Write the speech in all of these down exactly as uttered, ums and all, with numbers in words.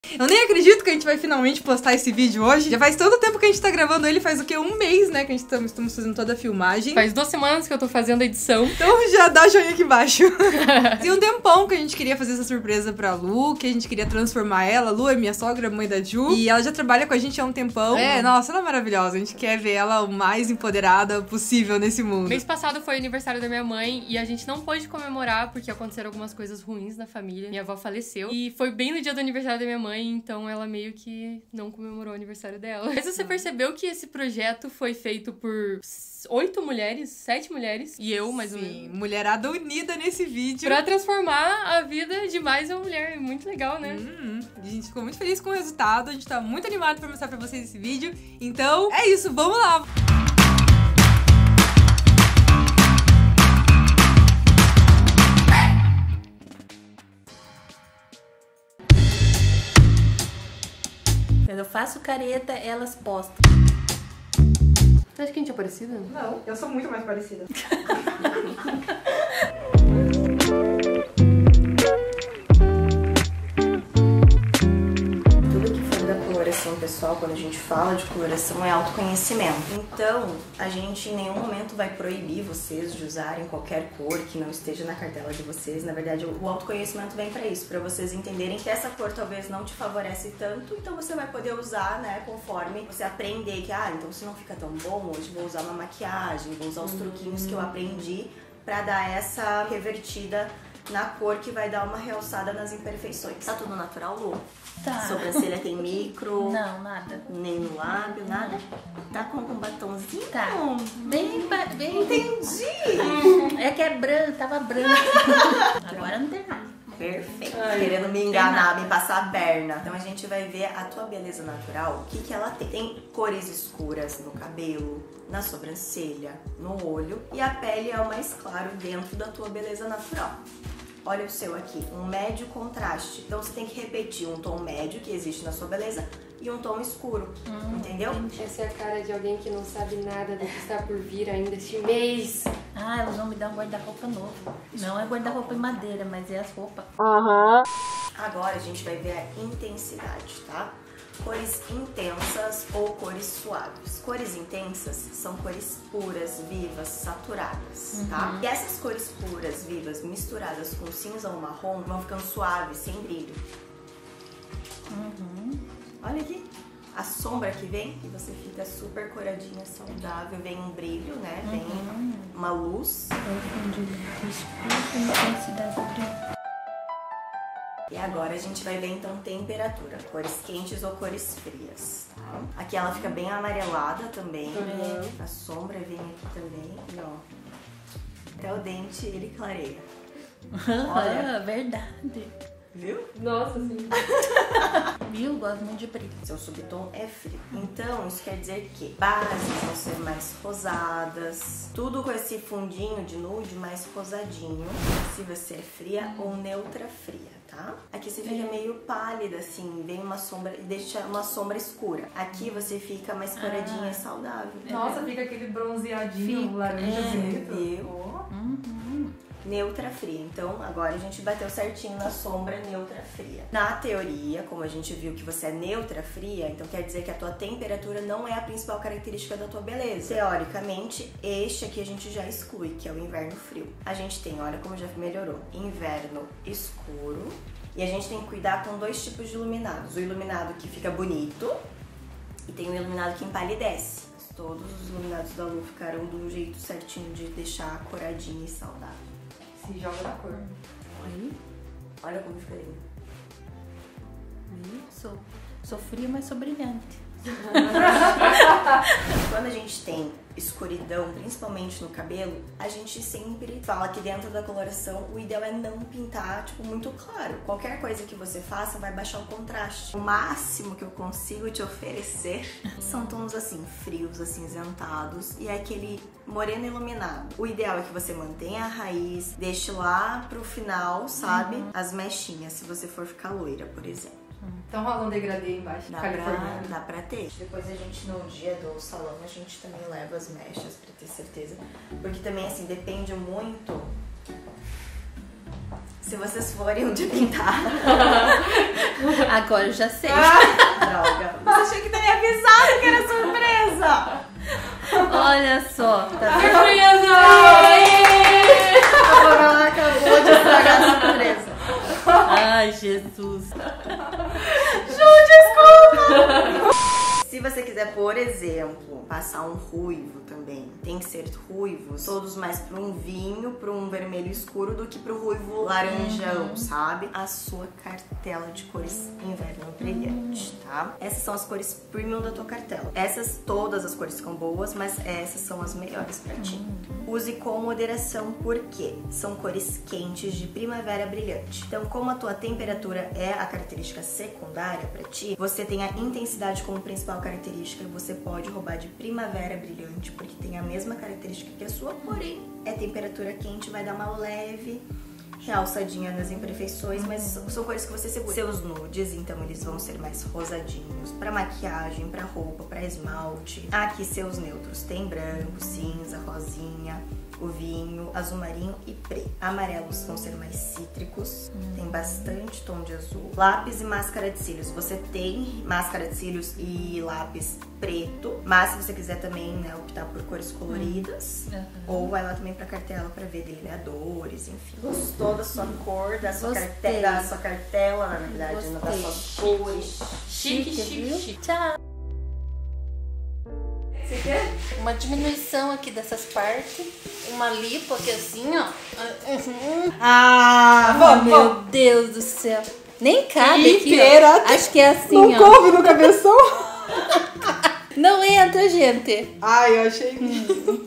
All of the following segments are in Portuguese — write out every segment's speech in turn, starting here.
Eu nem acredito que a gente vai finalmente postar esse vídeo hoje. Já faz tanto tempo que a gente tá gravando ele, faz o quê? Um mês, né? Que a gente tá, estamos fazendo toda a filmagem. Faz duas semanas que eu tô fazendo a edição. Então já dá joinha aqui embaixo. Tem um tempão que a gente queria fazer essa surpresa pra Lu, que a gente queria transformar ela. A Lu é minha sogra, mãe da Ju. E ela já trabalha com a gente há um tempão. É, nossa, ela é maravilhosa. A gente quer ver ela o mais empoderada possível nesse mundo. Mês passado foi o aniversário da minha mãe e a gente não pôde comemorar porque aconteceram algumas coisas ruins na família. Minha avó faleceu. E foi bem no dia do aniversário da minha mãe, então ela meio que não comemorou o aniversário dela. Mas você percebeu que esse projeto foi feito por oito mulheres, sete mulheres, e eu, mais Sim, ou menos. mulherada unida nesse vídeo. Pra transformar a vida de mais uma mulher. Muito legal, né? Hum, a gente ficou muito feliz com o resultado. A gente tá muito animado pra mostrar pra vocês esse vídeo. Então, é isso, vamos lá! Quando eu faço careta, elas postam. Você acha que a gente é parecida? Não, eu sou muito mais parecida. Tudo que for da coloração pessoal, quando a gente fala de coloração, é autoconhecimento. Então, a gente em nenhum momento vai proibir vocês de usarem qualquer cor que não esteja na cartela de vocês. Na verdade, o autoconhecimento vem pra isso, pra vocês entenderem que essa cor talvez não te favorece tanto, então você vai poder usar, né, conforme você aprender que, ah, então se não fica tão bom, hoje vou usar uma maquiagem, vou usar os truquinhos que eu aprendi pra dar essa revertida na cor que vai dar uma realçada nas imperfeições. Tá tudo natural, Lu? Tá. Sobrancelha tem micro? Não, nada. Nem no lábio, nada? Tá com um batonzinho? Tá. Bem, ba- bem. Entendi! É que é branco, tava branco. Agora não tem nada. Perfeito. Querendo me enganar, me passar a perna. Então a gente vai ver a tua beleza natural, o que que ela tem. Tem cores escuras no cabelo, na sobrancelha, no olho. E a pele é o mais claro dentro da tua beleza natural. Olha o seu aqui, um médio contraste. Então você tem que repetir um tom médio que existe na sua beleza e um tom escuro, hum, entendeu? Essa é a cara de alguém que não sabe nada do que está por vir ainda este mês. Ah, elas vão me dar um guarda-roupa novo. Não é guarda-roupa em madeira, mas é as roupas. Aham. Agora a gente vai ver a intensidade, tá? Cores intensas ou cores suaves. Cores intensas são cores puras, vivas, saturadas, uhum, tá? E essas cores puras, vivas, misturadas com cinza ou marrom vão ficando suaves, sem brilho. Uhum. Olha aqui. A sombra que vem e você fica super coradinha, saudável. Vem um brilho, né? Vem uhum. uma luz. Intensidade do brilho. E agora a gente vai ver então temperatura, cores quentes ou cores frias, tá? Aqui ela fica bem amarelada também, uhum. A sombra vem aqui também, e ó, até o dente ele clareia. Olha, verdade. Viu? Nossa, sim. Viu? Gosto muito de brilho. Seu subtom é frio. Então, isso quer dizer que bases vão ser mais rosadas. Tudo com esse fundinho de nude mais rosadinho. Se você é fria ou neutra fria, tá? Aqui você fica meio pálida, assim. Vem uma sombra e deixa uma sombra escura. Aqui você fica mais coradinha e saudável. Nossa, fica aquele bronzeadinho, Fica, laranjazinho. É, viu? Uhum. Neutra fria. Então, agora a gente bateu certinho na sombra neutra fria. Na teoria, como a gente viu que você é neutra fria, então quer dizer que a tua temperatura não é a principal característica da tua beleza. Teoricamente, este aqui a gente já exclui, que é o inverno frio. A gente tem, olha como já melhorou, inverno escuro. E a gente tem que cuidar com dois tipos de iluminados. O iluminado que fica bonito e tem o iluminado que empalidece. Todos os iluminados da Lu ficaram do jeito certinho de deixar coradinha e saudável. Se joga na cor. Aí, olha como fica lindo. Sou, sou fria, mas sou brilhante. Quando a gente tem escuridão, principalmente no cabelo, a gente sempre fala que dentro da coloração o ideal é não pintar, tipo, muito claro. Qualquer coisa que você faça vai baixar o contraste. O máximo que eu consigo te oferecer são tons assim, frios, acinzentados e aquele moreno iluminado. O ideal é que você mantenha a raiz, deixe lá pro final, sabe? Uhum. As mechinhas, se você for ficar loira, por exemplo. Então rola um degradê embaixo. Dá pra, dá pra ter. Depois a gente, no dia do salão, a gente também leva as mechas pra ter certeza. Porque também, assim, depende muito Se vocês forem um dia pintar. Agora eu já sei. Droga. Você achou que não ia avisar que era surpresa? Olha só. Tá vendo? Surpresa! A Corolla acabou de estragar a surpresa. Ai, Jesus. Se você quiser, por exemplo, passar um ruivo também, tem que ser ruivos, todos mais para um vinho, para um vermelho escuro do que para o ruivo laranjão, uhum. sabe? A sua cartela de cores inverno brilhante, tá? Essas são as cores premium da tua cartela. Essas, todas as cores ficam boas, mas essas são as melhores para ti. Uhum. Use com moderação, porque são cores quentes de primavera brilhante. Então, como a tua temperatura é a característica secundária para ti, você tem a intensidade como principal característica, você pode roubar de primavera brilhante, porque tem a mesma característica que a sua, porém é temperatura quente, vai dar uma leve realçadinha nas imperfeições, mas são cores que você segura. Seus nudes, então eles vão ser mais rosadinhos, pra maquiagem, pra roupa, pra esmalte. Aqui seus neutros, tem branco, cinza, rosinha, o vinho, azul marinho e preto. Amarelos vão ser mais cítricos, hum. tem bastante tom de azul. Lápis e máscara de cílios. Você tem máscara de cílios e lápis preto, mas se você quiser também, né, optar por cores coloridas, hum. uhum. ou vai lá também pra cartela pra ver delineadores, enfim. Gostou da sua cor, da sua, cartela, da sua cartela, na verdade, não das suas cores. Chique, chique, chique. Tchau. Você quer? Uma diminuição aqui dessas partes, uma lipo aqui assim, ó. Ah, vamos, meu vamos. Deus do céu. Nem cabe aqui, Inteira, ó. Acho que é assim, não ó. Não coube no cabeção? Não entra, gente. Ai, eu achei que...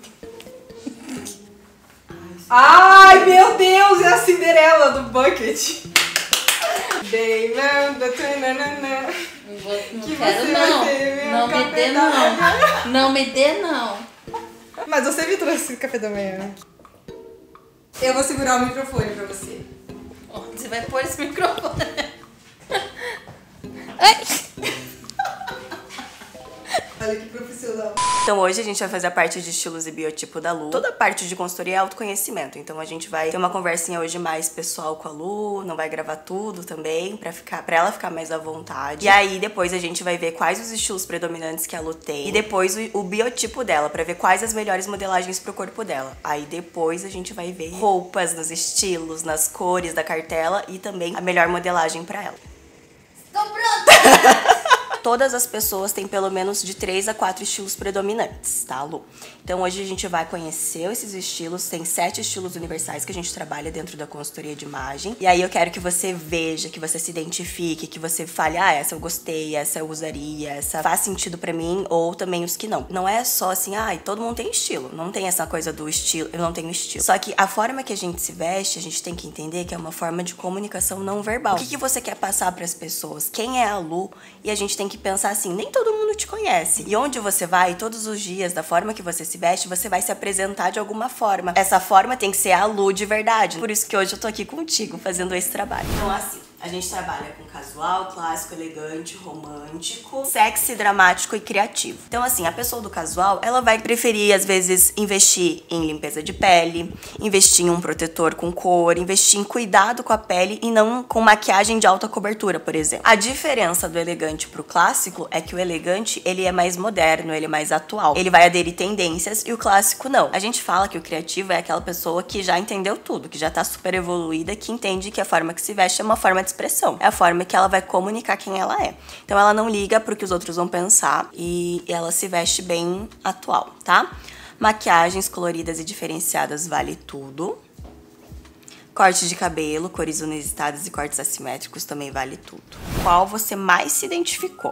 Ai, meu Deus, é a Cinderela do Bucket. Bem, não, Não que quero não, não me dê não, não me dê não. Mas você me trouxe café da manhã. Eu vou segurar o microfone pra você. Onde você vai pôr esse microfone? Ai. Olha que profissional. Então hoje a gente vai fazer a parte de estilos e biotipo da Lu. Toda a parte de consultoria é autoconhecimento. Então a gente vai ter uma conversinha hoje mais pessoal com a Lu, não vai gravar tudo também, pra, ficar, pra ela ficar mais à vontade. E aí depois a gente vai ver quais os estilos predominantes que a Lu tem. E depois o, o biotipo dela, pra ver quais as melhores modelagens pro corpo dela. Aí depois a gente vai ver roupas nos estilos, nas cores da cartela e também a melhor modelagem pra ela. Estou pronta! Todas as pessoas têm pelo menos de três a quatro estilos predominantes, tá, Lu? Então hoje a gente vai conhecer esses estilos, tem sete estilos universais que a gente trabalha dentro da consultoria de imagem. E aí eu quero que você veja, que você se identifique, que você fale, ah, essa eu gostei, essa eu usaria, essa faz sentido pra mim, ou também os que não. Não é só assim, ah, todo mundo tem estilo, não tem essa coisa do estilo, eu não tenho estilo. Só que a forma que a gente se veste, a gente tem que entender que é uma forma de comunicação não verbal. O que, que você quer passar pras pessoas? Quem é a Lu? E a gente tem que pensar assim, nem todo mundo te conhece. E onde você vai, todos os dias, da forma que você se veste, você vai se apresentar de alguma forma. Essa forma tem que ser a Lu de verdade. Por isso que hoje eu tô aqui contigo, fazendo esse trabalho. Então assim, a gente trabalha com casual, clássico, elegante, romântico, sexy, dramático e criativo. Então assim, a pessoa do casual, ela vai preferir às vezes investir em limpeza de pele, investir em um protetor com cor, investir em cuidado com a pele e não com maquiagem de alta cobertura, por exemplo. A diferença do elegante pro clássico é que o elegante, ele é mais moderno, ele é mais atual. Ele vai aderir tendências e o clássico não. A gente fala que o criativo é aquela pessoa que já entendeu tudo, que já tá super evoluída, que entende que a forma que se veste é uma forma de expressão. É a forma que ela vai comunicar quem ela é. Então ela não liga pro que os outros vão pensar e ela se veste bem atual, tá? Maquiagens coloridas e diferenciadas vale tudo. Corte de cabelo, cores inusitadas e cortes assimétricos também vale tudo. Qual você mais se identificou?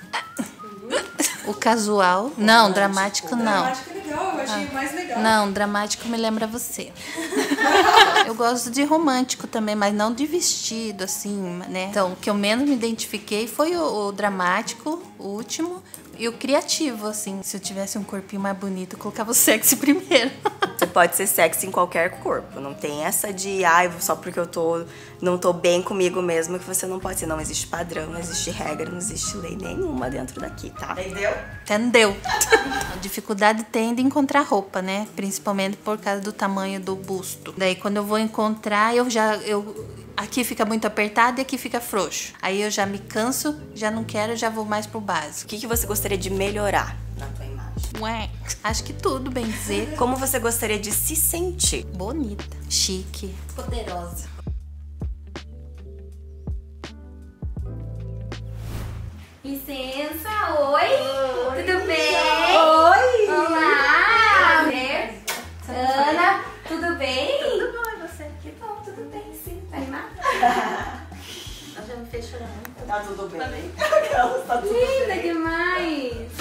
O casual. O não, dramático não. Dramático é legal, eu achei ah. mais legal. Não, dramático me lembra você. Eu gosto de romântico também, mas não de vestido, assim, né? Então, o que eu menos me identifiquei foi o, o dramático, o último, e o criativo, assim. Se eu tivesse um corpinho mais bonito, eu colocava o sexy primeiro. Você pode ser sexy em qualquer corpo. Não tem essa de, ai, ah, só porque eu tô, não tô bem comigo mesmo que você não pode ser. Não existe padrão, não existe regra, não existe lei nenhuma dentro daqui, tá? Entendeu? Entendeu? A dificuldade tem de encontrar roupa, né? Principalmente por causa do tamanho do busto. Daí quando eu vou encontrar, eu já... Eu, aqui fica muito apertado e aqui fica frouxo. Aí eu já me canso, já não quero, já vou mais pro básico. O que, que você gostaria de melhorar na tua imagem? Ué, acho que tudo, bem dizer. Como você gostaria de se sentir? Bonita, chique, poderosa. Licença, oi, oi. Tudo bem? Oi! Olá! Prazer. Ana, tudo bem? Tudo bom, e você? Que bom, tudo bem, sim. Tá animada? Ela já me fez chorar. Tá tudo bem. Tá bem? Tá tudo Linda bem. Demais!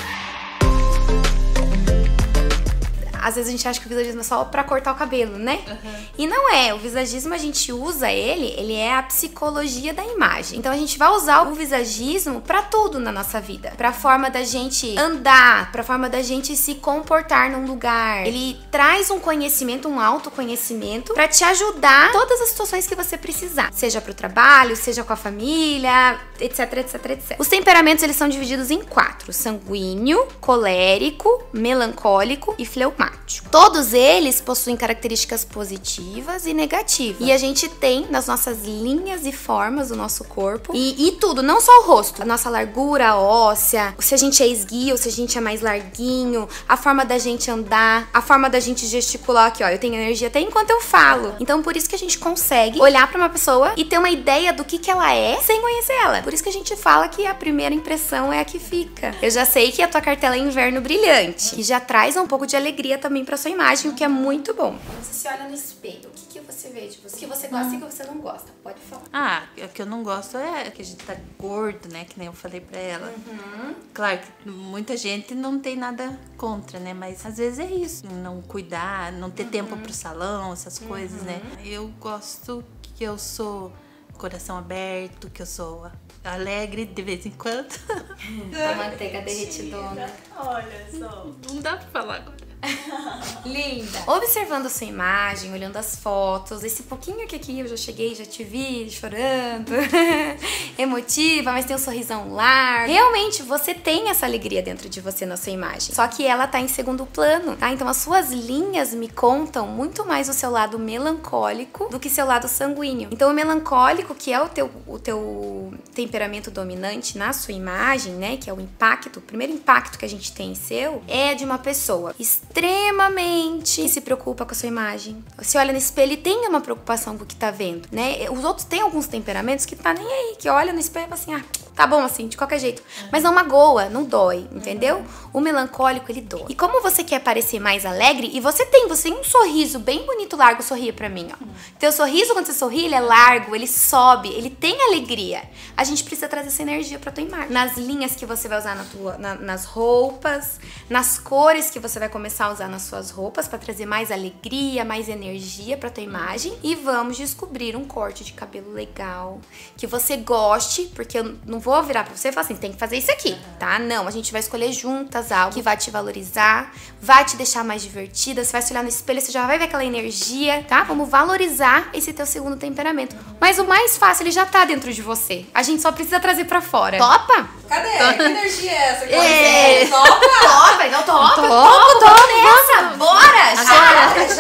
Às vezes a gente acha que o visagismo é só pra cortar o cabelo, né? Uhum. E não é. O visagismo, a gente usa ele, ele é a psicologia da imagem. Então a gente vai usar o visagismo pra tudo na nossa vida. Pra forma da gente andar, pra forma da gente se comportar num lugar. Ele traz um conhecimento, um autoconhecimento pra te ajudar em todas as situações que você precisar. Seja pro trabalho, seja com a família, etc, etc, etcétera. Os temperamentos, eles são divididos em quatro. Sanguíneo, colérico, melancólico e fleumático. Todos eles possuem características positivas e negativas. E a gente tem nas nossas linhas e formas do nosso corpo. E, e tudo, não só o rosto. A nossa largura óssea, se a gente é esguio, se a gente é mais larguinho, a forma da gente andar, a forma da gente gesticular aqui, ó. Eu tenho energia até enquanto eu falo. Então por isso que a gente consegue olhar pra uma pessoa e ter uma ideia do que, que ela é sem conhecer ela. Por isso que a gente fala que a primeira impressão é a que fica. Eu já sei que a tua cartela é inverno brilhante, que já traz um pouco de alegria também pra sua imagem, o que é muito bom. Você se olha no espelho, o que, que você vê de você? O que você gosta hum. e o que você não gosta? Pode falar. Ah, o que eu não gosto é que a gente tá gordo, né? Que nem eu falei pra ela. Uhum. Claro que muita gente não tem nada contra, né? Mas às vezes é isso. Não cuidar, não ter uhum. tempo pro salão, essas uhum. coisas, né? Eu gosto que eu sou coração aberto, que eu sou alegre de vez em quando. A manteiga derretidona. Olha só. Não dá pra falar agora. Linda! Observando a sua imagem, olhando as fotos, esse pouquinho que aqui eu já cheguei, já te vi chorando, emotiva, mas tem um sorrisão largo. Realmente, você tem essa alegria dentro de você na sua imagem. Só que ela tá em segundo plano, tá? Então as suas linhas me contam muito mais o seu lado melancólico do que seu lado sanguíneo. Então o melancólico, que é o teu, o teu temperamento dominante na sua imagem, né? Que é o impacto, o primeiro impacto que a gente tem em seu, é de uma pessoa extremamente que se preocupa com a sua imagem. Você olha no espelho e tem uma preocupação com o que tá vendo, né? Os outros têm alguns temperamentos que tá nem aí, que olha no espelho e fala assim, ah, tá bom assim, de qualquer jeito. Mas não magoa, não dói, entendeu? O melancólico, ele dói. E como você quer parecer mais alegre, e você tem, você tem um sorriso bem bonito, largo, sorria pra mim, ó. Teu sorriso, quando você sorri, ele é largo, ele sobe, ele tem alegria. A gente precisa trazer essa energia pra tua imagem. Nas linhas que você vai usar na tua, na, nas roupas, nas cores que você vai começar a usar nas suas roupas pra trazer mais alegria, mais energia pra tua imagem. E vamos descobrir um corte de cabelo legal, que você goste, porque eu não vou virar pra você e falar assim, tem que fazer isso aqui, tá? Não, a gente vai escolher juntas algo que vai te valorizar, vai te deixar mais divertida, você vai se olhar no espelho, você já vai ver aquela energia, tá? Vamos valorizar esse teu segundo temperamento. Mas o mais fácil, ele já tá dentro de você. A gente só precisa trazer pra fora. Topa? Cadê? Que energia é essa? É. Topa? Topa, então topa, topa, topa nessa, bora! Já,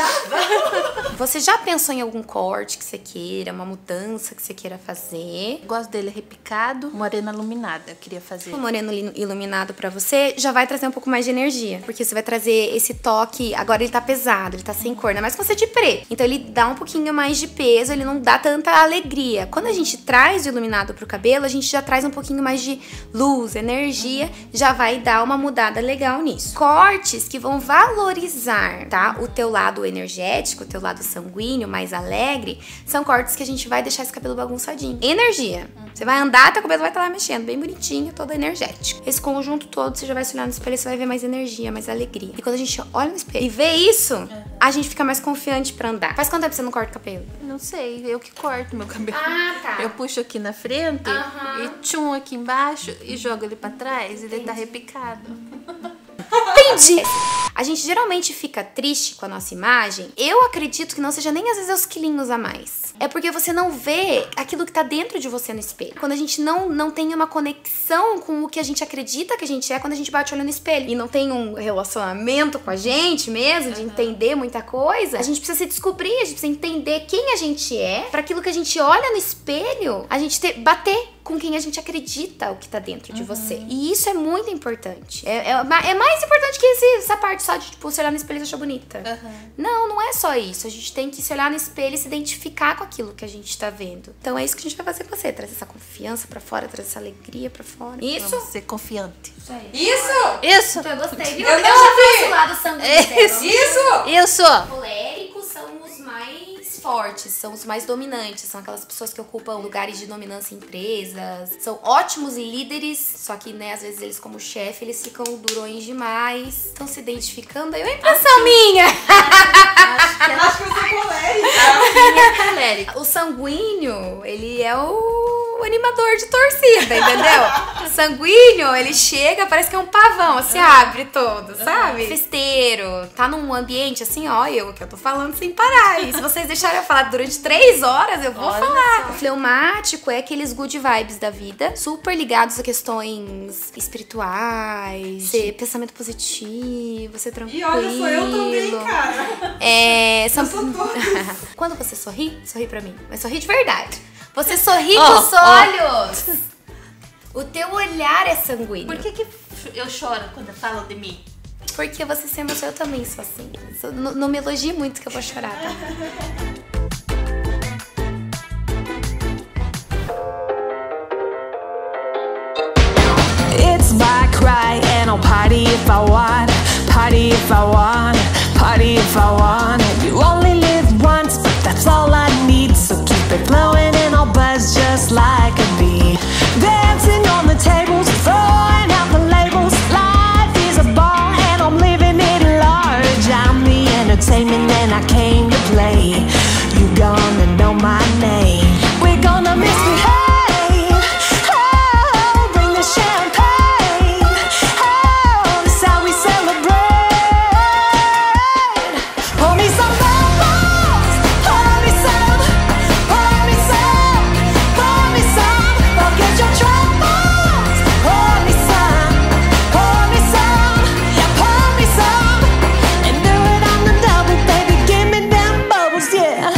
já. Você já pensou em algum corte que você queira, uma mudança que você queira fazer? Eu gosto dele repicado, morena iluminada, eu queria fazer. O moreno iluminado pra você já vai trazer um pouco mais de energia, porque você vai trazer esse toque, agora ele tá pesado, ele tá sem cor, ainda mais que você de preto. Então ele dá um pouquinho mais de peso, ele não dá tanta alegria. Quando a gente traz o iluminado pro cabelo, a gente já traz um pouquinho mais de luz, energia, já vai dar uma mudada legal nisso. Cortes que vão valorizar, tá? O teu lado energético, o teu lado sanguíneo, mais alegre, são cortes que a gente vai deixar esse cabelo bagunçadinho. Energia. Você vai andar, teu cabelo vai estar lá mexendo, bem bonitinho, todo energético. Esse conjunto todo, você já vai se olhar no espelho, você vai ver mais energia, mais alegria. E quando a gente olha no espelho e vê isso, a gente fica mais confiante pra andar. Faz quanto tempo você não corta o cabelo? Não sei, eu que corto meu cabelo. Ah, tá. Eu puxo aqui na frente Aham. e tchum aqui embaixo e jogo ele pra trás e ele tá repicado. Entendi! A A gente geralmente fica triste com a nossa imagem. Eu acredito que não seja nem às vezes os quilinhos a mais. É porque você não vê aquilo que tá dentro de você no espelho. Quando a gente não, não tem uma conexão com o que a gente acredita que a gente é quando a gente bate o olho no espelho. E não tem um relacionamento com a gente mesmo, de uhum. entender muita coisa. A gente precisa se descobrir, a gente precisa entender quem a gente é. Pra aquilo que a gente olha no espelho, a gente ter, bater com quem a gente acredita o que tá dentro de uhum. você. E isso é muito importante. É, é, é mais importante que esse, essa parte só de, tipo, se olhar no espelho e achar bonita. Uhum. Não, não é só isso. A gente tem que se olhar no espelho e se identificar com aquilo que a gente tá vendo. Então é isso que a gente vai fazer com você. Trazer essa confiança pra fora, trazer essa alegria pra fora. Isso. Vamos ser confiante. Isso aí. Isso! Isso! Então, eu gostei, viu? Eu, eu não já vi! trouxe o lado sanguíneo. Isso! Isso! Isso! Coléricos são os mais fortes, são os mais dominantes, são aquelas pessoas que ocupam lugares de dominância em empresas, são ótimos líderes, só que, né, às vezes eles como chefe, eles ficam durões demais, estão se identificando, aí é uma impressão acho minha! Acho que, acho que eu sou colérica. É colérica. O sanguíneo, ele é o animador de torcida, entendeu? Sanguíneo, ele chega, parece que é um pavão, se abre todo, sabe? Festeiro, tá num ambiente assim, ó, eu que eu tô falando sem parar, e se vocês deixarem eu falar durante três horas, eu vou Olha falar. Só. O fleumático é aqueles good vibes da vida, super ligados a questões espirituais, ser pensamento positivo, ser tranquilo. E olha, sou eu também, cara. É, são... Eu sou Quando você sorri, sorri pra mim, mas sorri de verdade. Você sorri oh, com os olhos. Oh. O teu olhar é sanguíneo. Por que, que eu choro quando falam de mim? Porque você se emociona, eu também sou assim. Não, não me elogie muito que eu vou chorar, tá? It's my cry and I'll party if I want, party if I want, party if I want. You only live once, but that's all I need. So keep it flowing and I'll buzz just like a bee. Dancing on the tables, throwing out the labels. Life is a ball and I'm living it large. I'm the entertainment and I came to play. You gonna know my name. We're gonna misbehave. Oh, bring the champagne. Oh, this is how we celebrate. Pour me some bubbles. Pour me some. Pour me some. Pour me some. Forget your troubles. Pour me some. Pour me some. Yeah, pour me some. And do it on the double, baby. Give me them bubbles, yeah.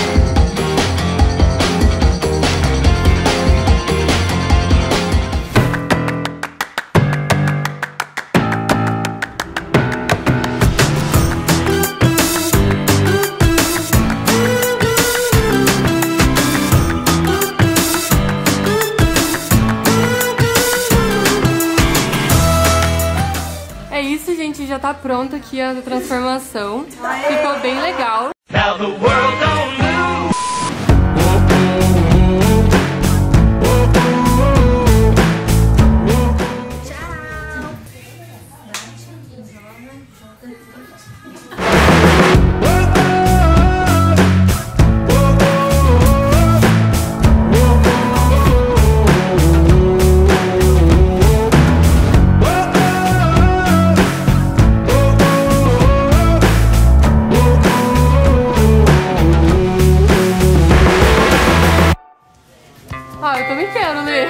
É isso, gente, já tá pronto aqui a transformação. Ficou bem legal. Now the world don't move. Ah, eu também quero ler.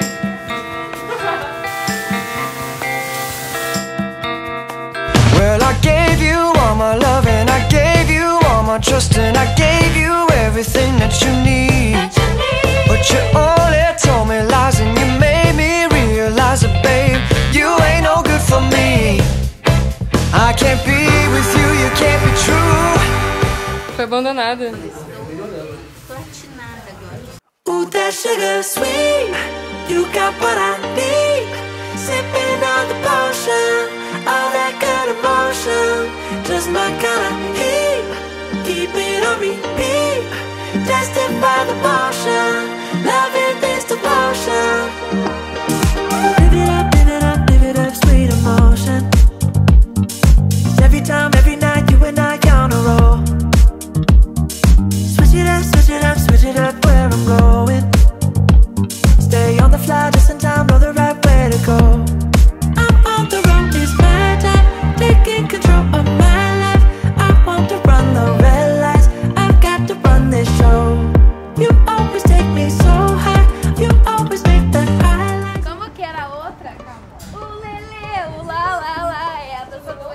Well, I gave you all my love and I gave you all my trust and I gave you everything that you need. But you only told me lies and you made me realize that, babe, you ain't no good for me. I can't be with you, you can't be true. Foi abandonada. Platinada agora. Ooh, that sugar sweet, you got what I need. Sipping on the potion, all that good emotion, just my kind of heat. Keep it on repeat, tested by the motion, loving this devotion. Live it up, live it up, live it up, sweet emotion. Every time, every night, you and I on a roll. Switch it up, switch it up, switch it up where I'm going. Stay on the fly just in time, know the right way to go. I'm on the road, it's my time, taking control of my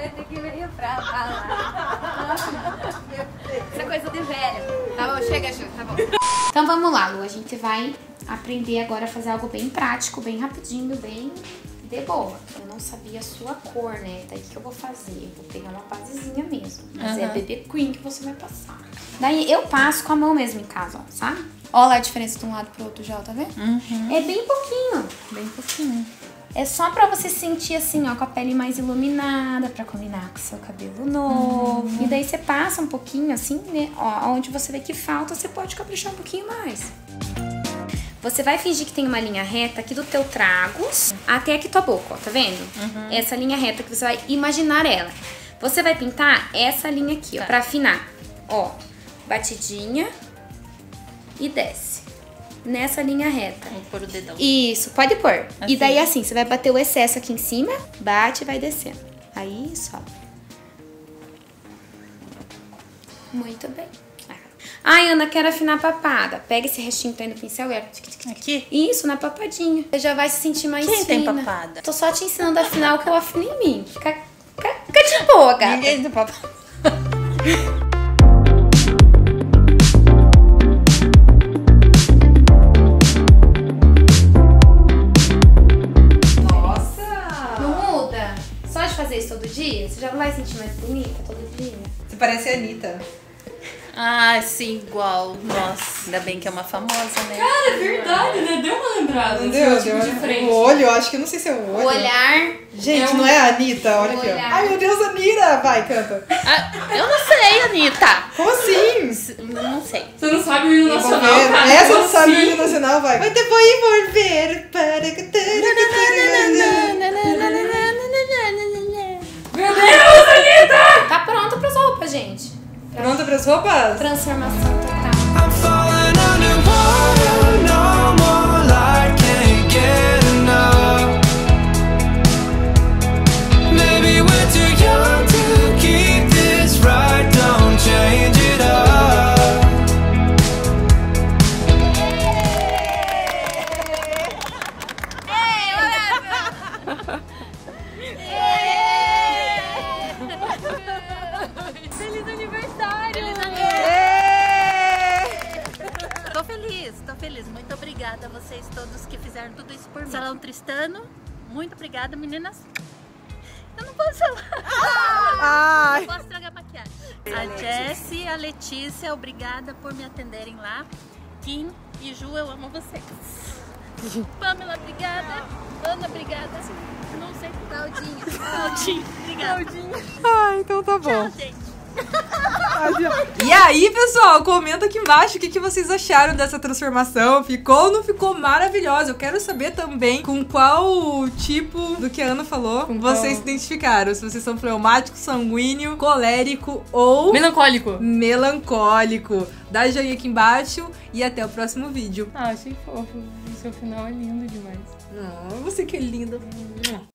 Até que veio pra falar. Essa coisa de velho. Tá bom, chega, Ju, tá bom. Então vamos lá, Lu. A gente vai aprender agora a fazer algo bem prático, bem rapidinho, bem de boa. Eu não sabia a sua cor, né? Daí o que eu vou fazer? Eu vou pegar uma basezinha mesmo. Mas uhum. é a B B Cream que você vai passar. Daí eu passo com a mão mesmo em casa, ó, sabe? Olha lá a diferença de um lado pro outro já, tá vendo? Uhum. É bem pouquinho. Bem pouquinho. É só pra você sentir assim, ó, com a pele mais iluminada, pra combinar com o seu cabelo novo. Uhum. E daí você passa um pouquinho assim, né? Ó, onde você vê que falta, você pode caprichar um pouquinho mais. Você vai fingir que tem uma linha reta aqui do teu tragos até aqui tua boca, ó, tá vendo? Uhum. Essa linha reta que você vai imaginar ela. Você vai pintar essa linha aqui, ó, pra afinar. Ó, batidinha e desce. Nessa linha reta. Vamos pôr o dedão. Isso, pode pôr. Assim. E daí assim, você vai bater o excesso aqui em cima, bate e vai descendo. Aí, sobe. Muito bem. Ai, Ana, quero afinar a papada. Pega esse restinho que tá aí no pincel e... Aqui? Isso, na papadinha. Você já vai se sentir mais Quem fina. tem papada? Tô só te ensinando a afinar o que eu afino em mim. Fica, fica, fica de boa, gata. Ninguém tem papada. Fazer isso todo dia, você já não vai se sentir mais bonita todo dia? Você parece a Anitta. Ah, sim, igual. Nossa, ainda bem que é uma famosa, né? Cara, é verdade, né? Deu uma lembrada. Não deu, tipo deu. De frente. O olho, eu acho que eu não sei se é o olho. O olhar. Gente, é um... não é a Anitta, olha aqui, ó. Ai, meu Deus, Anitta! Vai, canta. Ah, eu não sei, Anitta. Como assim? Não sei. Você não sabe o hino nacional, ver. cara? Essa Como não sabe o assim? hino nacional, vai. Vai ter boi envolver para... Meu Deus, Anitta! Tá pronta pras roupas, gente. Pronta pras roupas? Transformação total. I'm falling underwater, no more light, can't get enough. Maybe we're too young to keep this right, don't change it up. Feliz aniversário! Feliz aniversário! Tô feliz, tô feliz. Muito obrigada a vocês todos que fizeram tudo isso por mim. Salão Tristano, muito obrigada, meninas. Eu não posso falar. Ai. Não posso estragar a maquiagem. A Jessie, a Letícia, obrigada por me atenderem lá. Kim e Ju, eu amo vocês. Pamela, obrigada. Ana, obrigada. Não sei. Claudinha. Claudinha, obrigada. Ai, então tá bom. Tchau, gente. E aí, pessoal, comenta aqui embaixo o que, que vocês acharam dessa transformação. Ficou ou não ficou maravilhosa? Eu quero saber também com qual tipo do que a Ana falou Com vocês qual? se identificaram. Se vocês são fleumático, sanguíneo, colérico ou Melancólico. melancólico. Dá joinha aqui embaixo e até o próximo vídeo. Ah, achei fofo. O seu final é lindo demais. Oh, você que é linda.